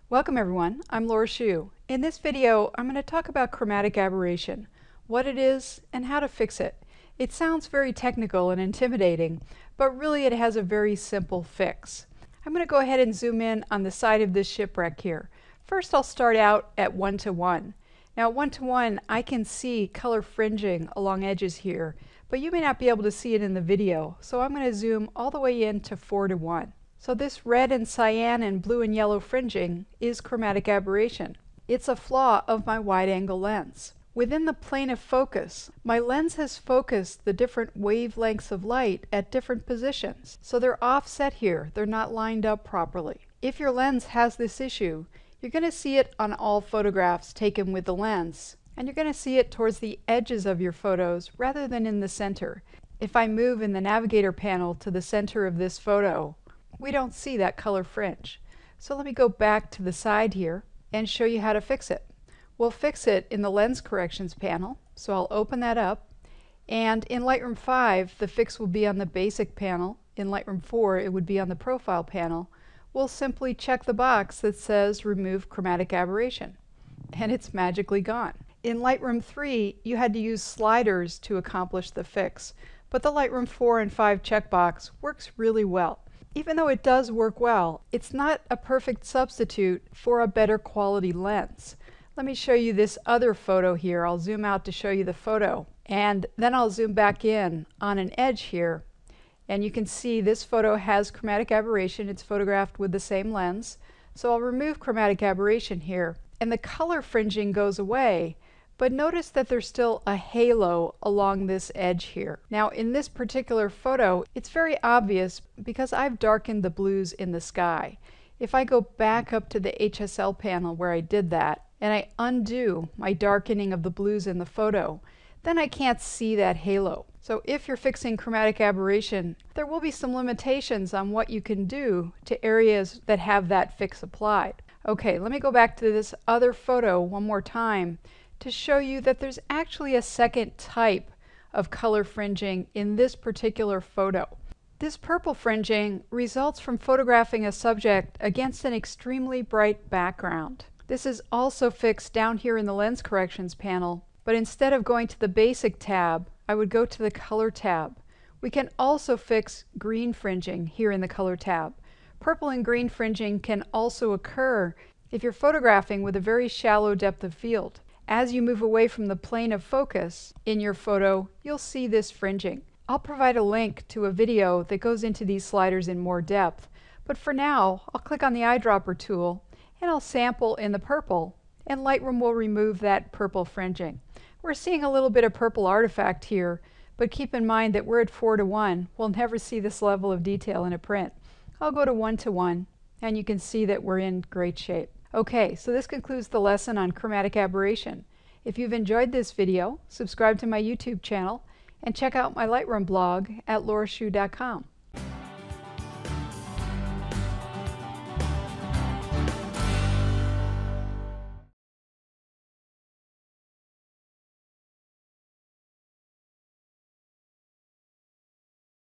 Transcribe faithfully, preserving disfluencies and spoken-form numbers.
Welcome everyone, I'm Laura Shu. In this video I'm going to talk about chromatic aberration, what it is and how to fix it. It sounds very technical and intimidating, but really it has a very simple fix. I'm going to go ahead and zoom in on the side of this shipwreck here. First I'll start out at one to one. Now at one to one I can see color fringing along edges here, but you may not be able to see it in the video, so I'm going to zoom all the way in to four to one. So this red and cyan and blue and yellow fringing is chromatic aberration. It's a flaw of my wide-angle lens. Within the plane of focus, my lens has focused the different wavelengths of light at different positions. So they're offset here, they're not lined up properly. If your lens has this issue, you're going to see it on all photographs taken with the lens. And you're going to see it towards the edges of your photos rather than in the center. If I move in the navigator panel to the center of this photo, we don't see that color fringe. So let me go back to the side here and show you how to fix it. We'll fix it in the lens corrections panel, so I'll open that up, and in Lightroom five the fix will be on the basic panel. In Lightroom four it would be on the profile panel. We'll simply check the box that says remove chromatic aberration and it's magically gone. In Lightroom three you had to use sliders to accomplish the fix, but the Lightroom four and five checkbox works really well. Even though it does work well, it's not a perfect substitute for a better quality lens. Let me show you this other photo here. I'll zoom out to show you the photo, and then I'll zoom back in on an edge here, and you can see this photo has chromatic aberration. It's photographed with the same lens. So I'll remove chromatic aberration here, and the color fringing goes away. But notice that there's still a halo along this edge here. Now in this particular photo, it's very obvious because I've darkened the blues in the sky. If I go back up to the H S L panel where I did that, and I undo my darkening of the blues in the photo, then I can't see that halo. So if you're fixing chromatic aberration, there will be some limitations on what you can do to areas that have that fix applied. Okay, let me go back to this other photo one more time to show you that there's actually a second type of color fringing in this particular photo. This purple fringing results from photographing a subject against an extremely bright background. This is also fixed down here in the lens corrections panel, but instead of going to the basic tab, I would go to the color tab. We can also fix green fringing here in the color tab. Purple and green fringing can also occur if you're photographing with a very shallow depth of field. As you move away from the plane of focus in your photo, you'll see this fringing. I'll provide a link to a video that goes into these sliders in more depth, but for now I'll click on the eyedropper tool and I'll sample in the purple, and Lightroom will remove that purple fringing. We're seeing a little bit of purple artifact here, but keep in mind that we're at four to one. We'll never see this level of detail in a print. I'll go to one to one and you can see that we're in great shape. Okay, so this concludes the lesson on chromatic aberration. If you've enjoyed this video, subscribe to my YouTube channel and check out my Lightroom blog at laura shu dot com.